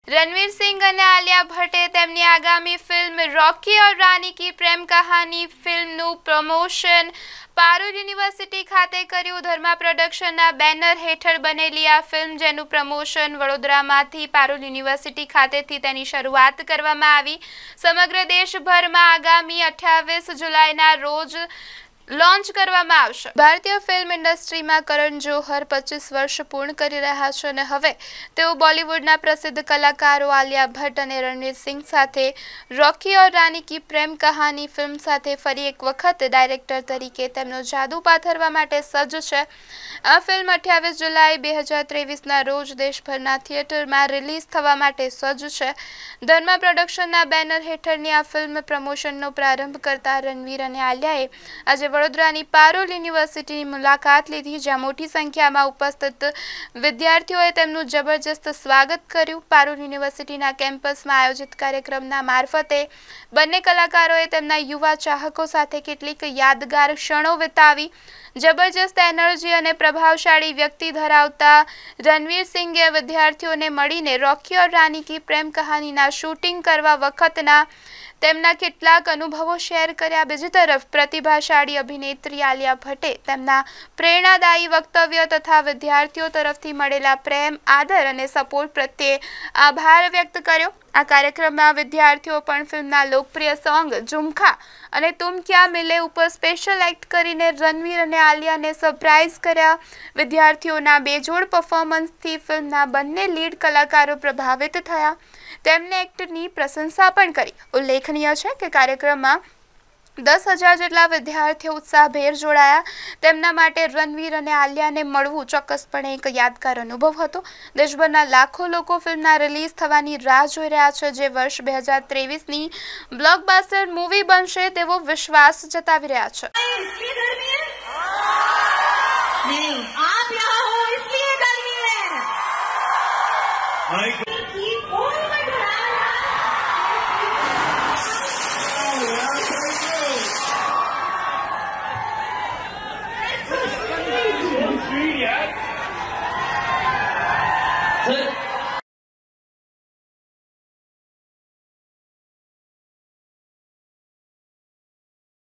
रणवीर सिंह અને આલિયા ભટ્ટે તેમની આગામી ફિલ્મ રોકી ઓર રાની કી પ્રેમ કહાની ફિલ્મનું પ્રમોશન પારુલ યુનિવર્સિટી ખાતે કર્યું। ધર્મા પ્રોડક્શનના બેનર હેઠળ બનેલી આ ફિલ્મ જેનું પ્રમોશન વડોદરામાંથી પારુલ યુનિવર્સિટી ખાતેથી તેની શરૂઆત કરવામાં આવી। સમગ્ર દેશભરમાં આગામી 28 જુલાઈના રોજ लॉन्च કરવામાં આવશે। ભારતીય ફિલ્મ ઇન્ડસ્ટ્રીમાં કરણ જોહર 25 વર્ષ પૂર્ણ કરી રહ્યા છે અને હવે તેઓ બોલિવૂડના પ્રસિદ્ધ કલાકારો આલિયા ભટ્ટ અને રણવીર સિંહ સાથે રોકી ઓર રાની કી પ્રેમ કહાની ફિલ્મ સાથે ફરી એક વખત ડાયરેક્ટર તરીકે તેમનો જાદુ પાથરવા માટે સજ્જ છે। આ ફિલ્મ 28 જુલાઈ 2023ના રોજ દેશભરના થિયેટરમાં રિલીઝ થવા માટે સજ્જ છે। ધર્મા પ્રોડક્શનના બેનર હેઠળની આ ફિલ્મ પ્રમોશનનો પ્રારંભ કરતા રણવીર અને આલિયાએ આજે વડોદરાની પારુલ યુનિવર્સિટીની મુલાકાત લીધી, જ્યાં મોટી સંખ્યામાં ઉપસ્થિત વિદ્યાર્થીઓએ તેમનું જબરજસ્ત સ્વાગત કર્યું। પારુલ યુનિવર્સિટીના કેમ્પસમાં આયોજિત કાર્યક્રમના મારફતે બંને કલાકારોએ તેમના યુવા ચાહકો સાથે કેટલીક યાદગાર ક્ષણો વિતાવી। જબરજસ્ત એનર્જી અને પ્રભાવશાળી વ્યક્તિ ધરાવતા રણવીર સિંઘે વિદ્યાર્થીઓને મળીને રોકી ઓર રાની કી પ્રેમ કહાનીના શૂટિંગ કરવા વખતના તેમના કેટલાક અનુભવો શેર કર્યા। બીજી તરફ પ્રતિભાશાળી અભિનેત્રી આલિયા ભટ્ટે તેમના પ્રેરણાદાયી વક્તવ્ય તથા વિદ્યાર્થીઓ તરફથી મળેલા પ્રેમ, આદર અને સપોર્ટ પ્રત્યે આભાર વ્યક્ત કર્યો। આ કાર્યક્રમમાં વિદ્યાર્થીઓ પણ ફિલ્મના લોકપ્રિય સોંગ ઝુમખા અને તુમ ક્યાં મિલે ઉપર સ્પેશિયલ એક્ટ કરીને રણવીર અને આલિયાને સરપ્રાઇઝ કર્યા। વિદ્યાર્થીઓના બેજોડ પરફોર્મન્સથી ફિલ્મના બંને લીડ કલાકારો પ્રભાવિત થયા, તેમને એક્ટની પ્રશંસા પણ કરી। ઉલ્લેખનીય છે કે કાર્યક્રમમાં 10,000 જેટલા વિદ્યાર્થીઓ ઉત્સાહભેર જોડાયા। તેમના માટે રણવીર અને આલિયાને મળવું ચોક્કસપણે એક યાદગાર અનુભવ હતો। દેશભરના લાખો લોકો ફિલ્મના રિલીઝ થવાની રાહ જોઈ રહ્યા છે, જે વર્ષ 2023ની બ્લોકબસ્ટર મૂવી બનશે તેવો વિશ્વાસ જતાવી રહ્યા છે। Sir,